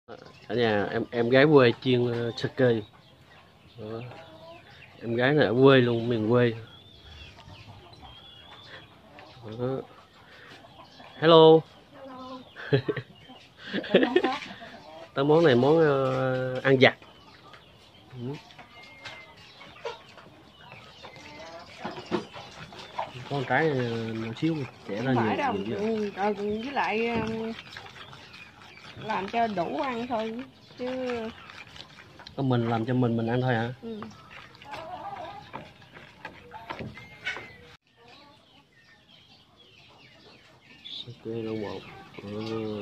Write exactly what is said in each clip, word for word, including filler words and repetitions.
Ở nhà em em gái quê chiên uh, sake. Đó. Em gái này ở quê luôn, miền quê. Đó. Hello. Tới món này món uh, ăn vặt. Ừ. Có một trái một xíu trẻ lên phải nhiều, đâu. nhiều Ừ, rồi với lại um, làm cho đủ ăn thôi chứ. có mình làm cho mình mình ăn thôi hả? Ừ. Sake đâu một. Ừ.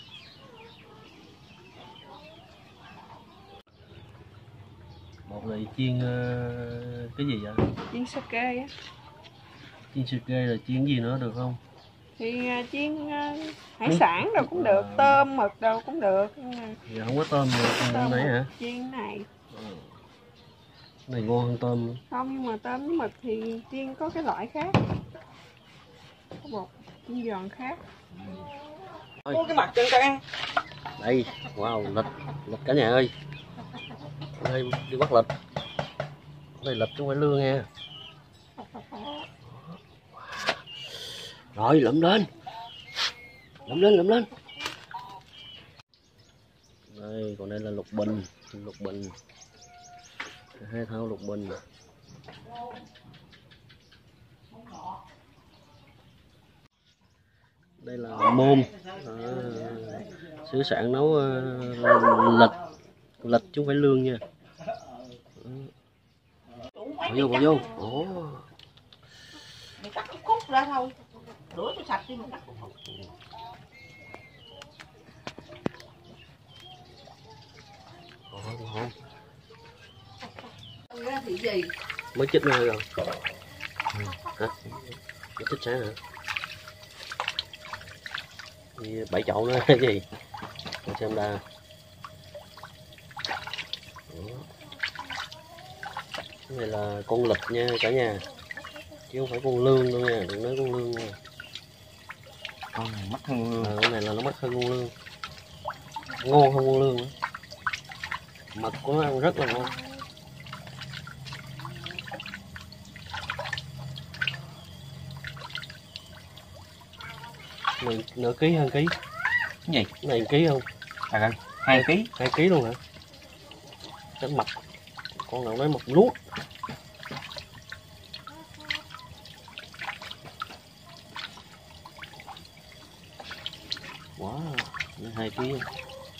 Một là chiên uh, cái gì vậy? Chiên sake á. Chiên sake là chiên gì nữa được không? Thì uh, chiên uh, hải sản đâu cũng được, tôm mực đâu cũng được. Giờ không có tôm nữa, tôm nãy hả? Chiên này. Ừ. Này ngon hơn tôm. Không, nhưng mà tôm với mực thì chiên có cái loại khác, có bột chiên giòn khác. Ôi, cái mặt chân cho ăn. Đây, wow, lịch, lịch cả nhà ơi. Đây đi bắt lịch. Đây lịch chứ không phải lương nha. Rồi lụm lên. Lụm lên, lụm lên. Đây, còn đây là lục bình, lục bình. Hai thau lục bình. Đây là môn. À, sứ sản nấu uh, lịch, lịch chứ không phải lương nha. Bỏ vô, bỏ vô. Ồ. Mày cắt cái cút ra thôi, rửa cho sạch đi mình cắt cút. Ồ, ngon. Ra thì gì? Mới chích ngay rồi. Ừ. Hả? Mới chích sáng hả? Thì bảy chậu nữa cái gì? Để xem đa. Cái này là con lịch nha cả nhà, chứ không phải con lương đâu nha, đừng nói con lương nha. Con này mắc hơn con lương. À, con này là nó mắc hơn con lương, ngon hơn con lương nữa. Mật của nó ăn rất là ngon. Này nửa ký hơn ký. Cái gì? Cái này ký không? À, hai ký. Hai ký luôn hả? Cái mật, con nào nói mật nuốt. Wow, nó hai ký không?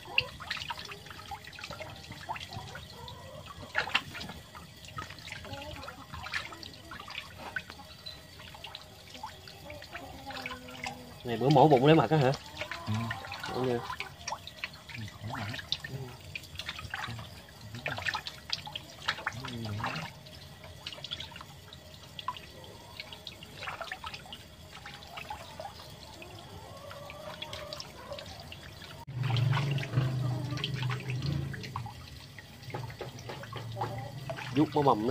Này bữa mổ bụng lấy mặt á hả? Ừ. Đúng nha. Rút cái mầm ra.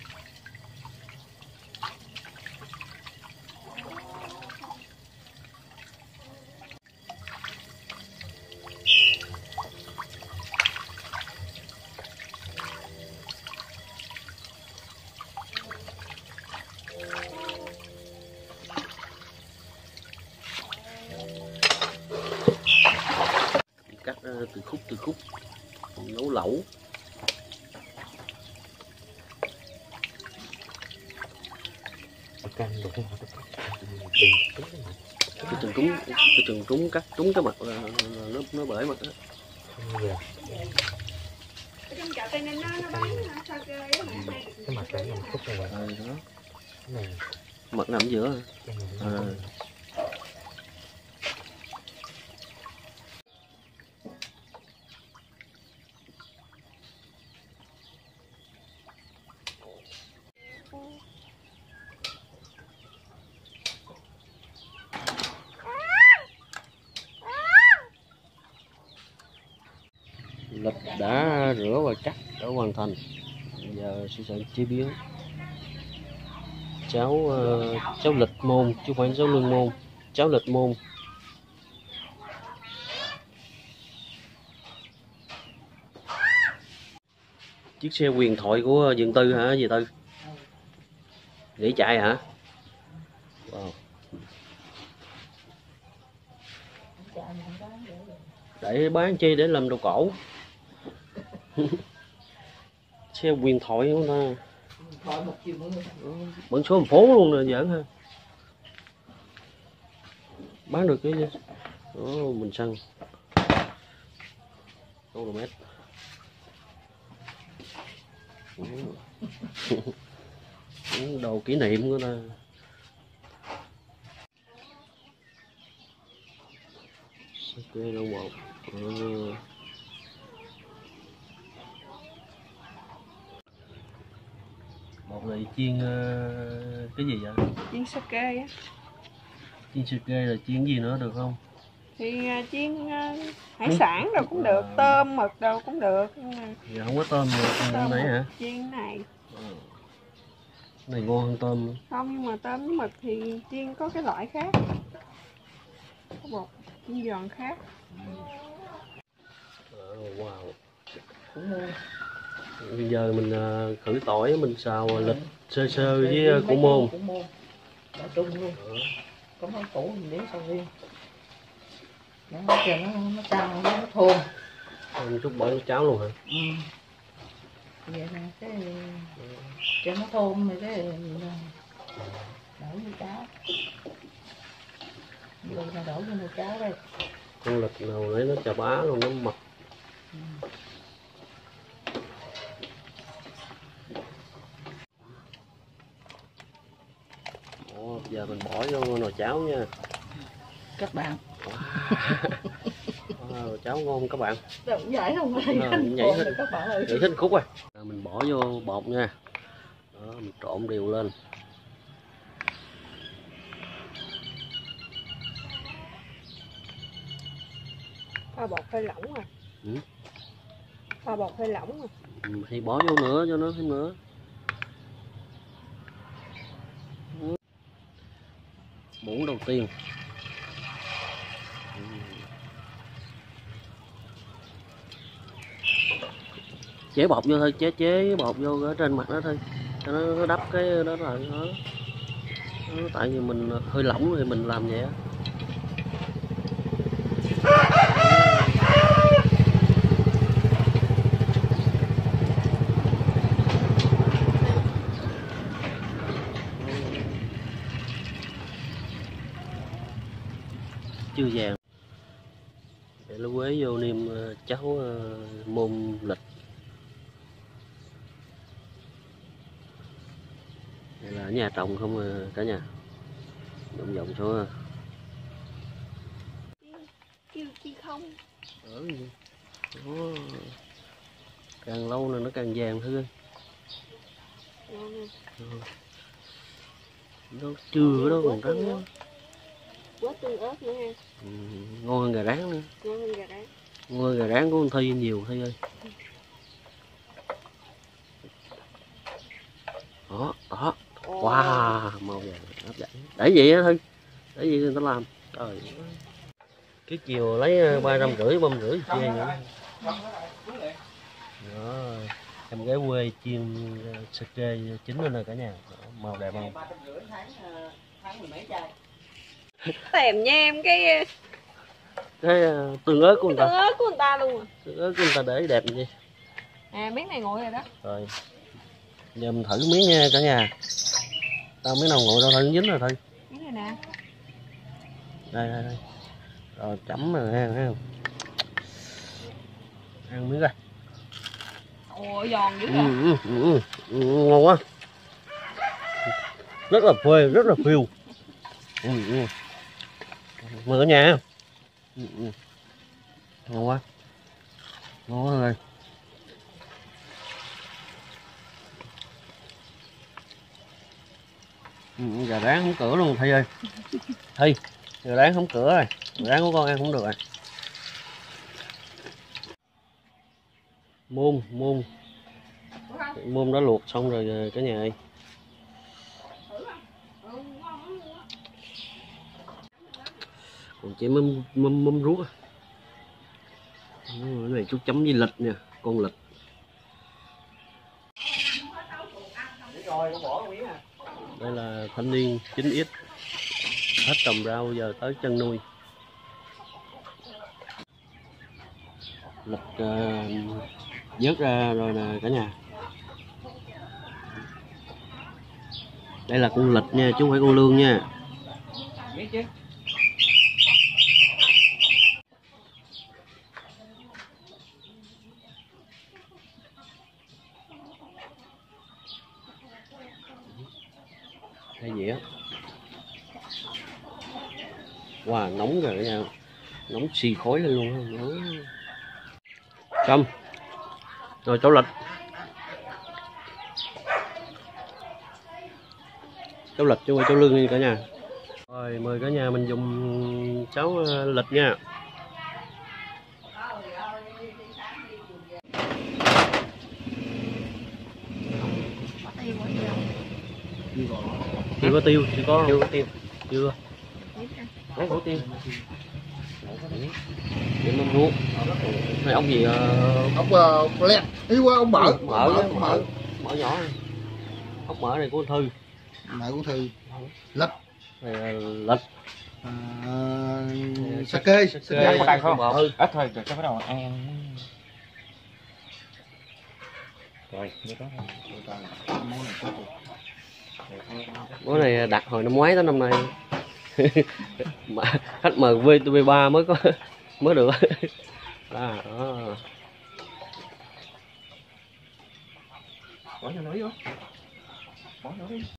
Cắt từ khúc từ khúc nấu lẩu. Canh được không? Cái chừng trúng, cái chừng trúng cắt trúng cái mặt là, là nó nó bể mặt đó. Trong chợ Tây Ninh nó nó bán sake á. Cái mặt này nằm khúc này rồi. Rồi đó. Cái này Mặt nằm giữa. À. Lịch đã rửa và cắt đã hoàn thành. Giờ sẽ sẽ chế biến cháo uh, cháo lịch môn chứ không phải cháo lương môn, cháo lịch môn. Chiếc xe huyền thoại của Dượng Tư hả dì Tư? Nghỉ chạy hả? Wow. Để bán chi để làm đồ cổ. Xe huyền thoại của ta. Bận số thành phố luôn nè, giỡn ha. Bán được cái đó mình xăng km. Đồ kỷ niệm của ta. Ok đâu một. Ừ. Một này chiên uh, cái gì vậy? Chiên sake á. Chiên sake là chiên gì nữa được không? Thì uh, chiên uh, hải sản đâu cũng được, tôm mực đâu cũng được. Nhưng mà dạ không có tôm được tôm nãy hả? Chiên này. Ừ. Này ngon hơn tôm. Không, nhưng mà tôm với mực thì chiên có cái loại khác. Có bột chiên giòn khác. Oh, wow. Bây giờ mình uh, khử tỏi, mình xào lịch sơ sơ với uh, củ môn. Bỏ chung luôn. Có mấy củ mình để sầu riêng. Nó chờ nó nó căng nó thơm. Một chút bỏ cháo luôn hả? Ừ. Vậy nè, cái cho nó thơm rồi cái đổ vô cháo. Rồi là đổ vô nồi cháo đây. Con lịch nào nãy nó chà bá luôn, nó mập. Ừ. Ồ, giờ mình bỏ vô nồi cháo nha Các bạn. Wow, cháo ngon không các bạn? Đừng vậy không ơi. À, nhảy hết, các bạn ơi. nhảy hết khúc rồi. À, mình bỏ vô bột nha. Đó, mình trộn đều lên. Pha bột hơi lỏng rồi. Ừ. Pha bột hơi lỏng rồi. Ừ, thì bỏ vô nữa cho nó thêm nữa. Ừ. Muỗng đầu tiên. Ừ. Chế bột vô thôi, chế chế bột vô ở trên mặt đó thôi cho nó, nó đắp cái đó lại đó. Nó, tại vì mình hơi lỏng thì mình làm vậy á. Chưa vàng để lúa quế vô niêm cháu môn lịch. Đây là nhà trồng không cả nhà, vòng vòng số Kêu chi không. ở đó. Càng lâu là nó càng vàng thôi. Nó chưa đó còn trắng. Quá tương ớt nữa ha. Ừ, ngon hơn gà rán nữa. Ngon hơn gà rán. Ngon hơn gà rán của con Thi nhiều Thi ơi. Đó, đó. Wow, màu vàng hấp dẫn. Để vậy á Thi. Để vậy người ta làm. Trời. Cái chiều lấy ba trăm rưỡi, băm rưỡi chia nữa. Đó. Em gái quê chiên sake chín lên rồi cả nhà. Đó, màu đẹp không? Tèm nha em cái Cái uh, tương ớt của người ta. tương ớt của người ta luôn. Tương ớt của người ta để đẹp như À, miếng này nguội rồi đó. rồi. Giờ mình thử miếng nha cả nhà. Tao miếng nào nguội đâu thôi, dính rồi thôi. Miếng này nè. Đây đây đây. Rồi chấm rồi ha, thấy không? Ăn miếng coi. Ồ, giòn dữ Ừ, rồi. ừ, ừ, ừ, ngon quá. Rất là phê, rất là phiêu. Ừ, ừ. Mời cả nhà. Ừ, ừ. Ngon quá. Ngon quá rồi. Ừ, gà rán không cửa luôn Thi ơi. Thi, gà rán không cửa rồi. Gà rán của con ăn không được rồi. Môn, môn. Môn đã luộc xong rồi cả nhà ơi. Còn chỉ mâm mâm mâm ruốc. Cái này chút chấm với lịch nha, con lịch. Đây là thanh niên chín x, hết trồng rau giờ tới chăn nuôi. Lịch uh, vớt ra rồi nè cả nhà. Đây là con lịch nha, chứ không phải con lương nha. Biết chứ. Hay dĩa. Wow, nóng rồi cả nhà. Nóng xì khói lên luôn á. Xong. Rồi cháu lịch. Cháu lịch chứ không phải cháu lương nha cả nhà. Rồi mời cả nhà mình dùng cháu lịch nha. Chưa có tiêu, chưa có chưa có tiêu. Chưa. Lấy hủ tiêu. Để mâm ruốc. Này ông gì uh... Ốc uh, lẹt, yêu ông mỡ. Mỡ, mỡ, mỡ, mỡ nhỏ này. Ốc mỡ này của Thư. Mỡ của Thư. Lịch. Này lịch. À, sake. Sake có tăng không? Ừ. Ít thôi, rồi cái bắt đầu ăn ăn. Rồi, như đó. Món này đặt hồi năm ngoái tới năm nay. Khách mời vê tê vê ba mới có mới được. À, đó. Bỏ vô nữa vô. Bỏ vô đi.